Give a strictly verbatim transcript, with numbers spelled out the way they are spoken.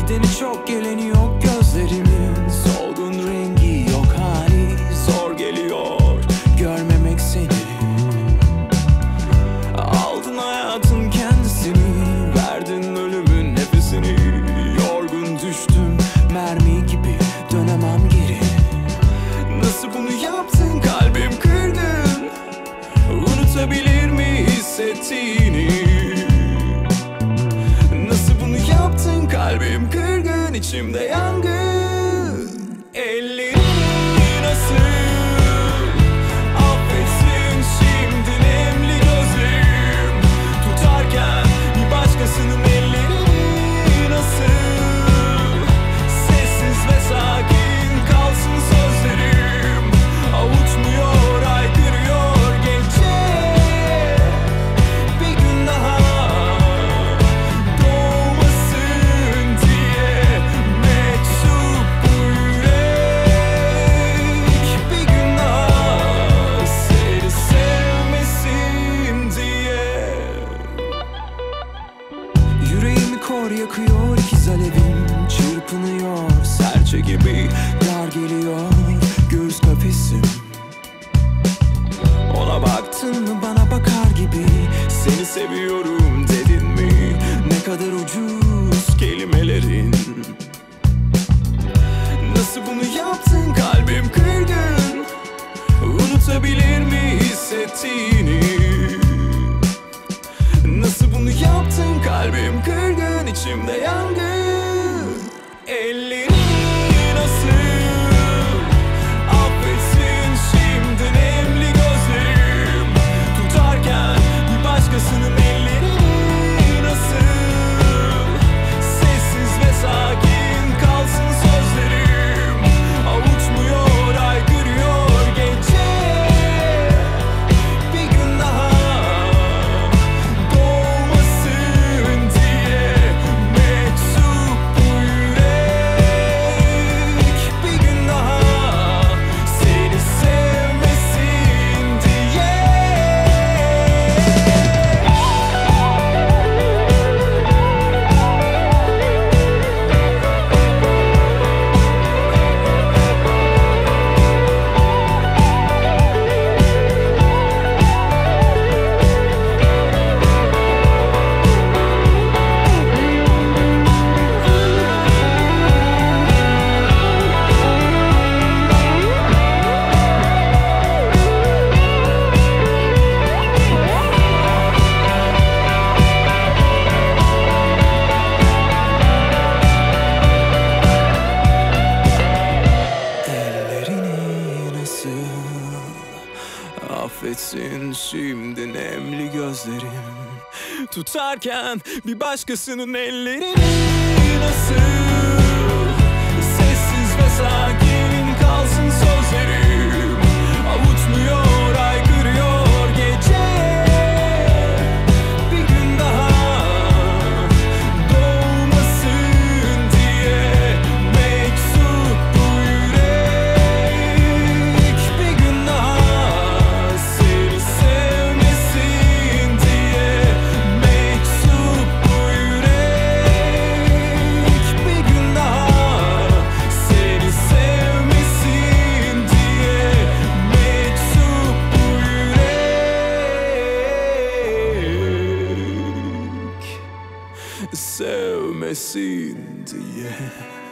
Gideni çok, geleni yok, gözlerimin solgun, rengi yok, hali zor geliyor, görmemek seni. Aldın hayatın kendisini, verdin ölümün nefesini. Yorgun düştüm mermi gibi, dönemem geri. Nasıl bunu yaptın, kalbim kırgın. Unutabilir mi hissettiğini? Nasıl bunu yaptın, kalbim kırgın, içimde yangın. Ellerini nasıl affetsin şimdi nemli gözlerim, tutarken bir başkasının ellerini. Nasıl sessiz ve sakin kalsın sözlerim, avutmuyor, aykırıyor gece. Bir gün daha doğmasın diye meczup bu yürek. Bir gün daha seni sevmesin diye. Yüreğimi kor yakıyor ikiz alevim, çırpınıyor serçe gibi, dar geliyor göğüs kafesim. Ona baktın mı bana bakar gibi, seni seviyorum dedin mi? Ne kadar ucuz kelimelerin. Nasıl bunu yaptın, kalbim kırgın. Unutabilir mi hissettiğini? Nasıl bunu yaptın, kalbim kırgın, içimde yangın. Ellerini nasıl affetsin şimdi nemli gözlerim, tutarken bir başkasının ellerini. Nasıl sessiz ve sakin kalsın sözlerim, avutmuyor, aykırıyor gece. Bir gün daha doğmasın diye meczup bu yürek. Bir gün daha seni sevmesin diye. Ellerini nasıl affetsin şimdi nemli gözlerim, tutarken bir başkasının ellerini. Nasıl sessiz ve sakin kalsın sözlerim, avutmuyor, aykırıyor gece. Bir gün daha doğmasın diye meczup bu yürek. Bir gün daha seni sevmesin diye meczup bu yürek. Bir gün daha seni sevmesin diye meczup bu yürek. Sevmesin diye.